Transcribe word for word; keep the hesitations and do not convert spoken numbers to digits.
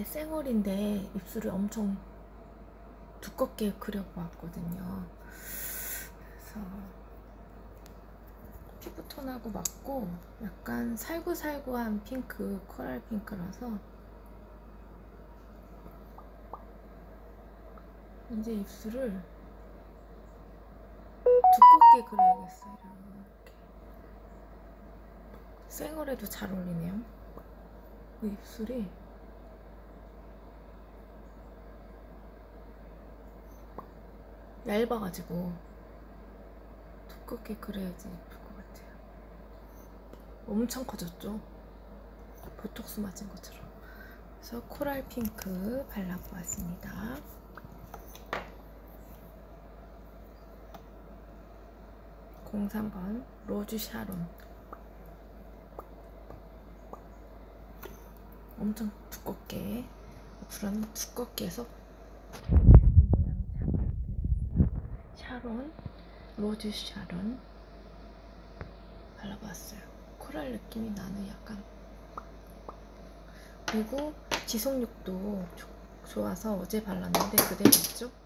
쌩얼인데 입술을 엄청 두껍게 그려보았거든요. 그래서 피부톤하고 맞고 약간 살구살구한 핑크, 코랄 핑크라서 이제 입술을 두껍게 그려야겠어요. 이렇게 쌩얼에도 잘 어울리네요. 그 입술이 얇아가지고 두껍게 그려야지 예쁠 것 같아요. 엄청 커졌죠? 보톡스 맞은 것처럼. 그래서 코랄 핑크 발라보았습니다. 공삼 번 로즈 샤론. 엄청 두껍게, 앞으로는 두껍게 해서 모양 잡아 샤론, 로즈 샤론 발라봤어요. 코랄 느낌이 나는 약간. 그리고 지속력도 좋아서 어제 발랐는데 그대로 있죠?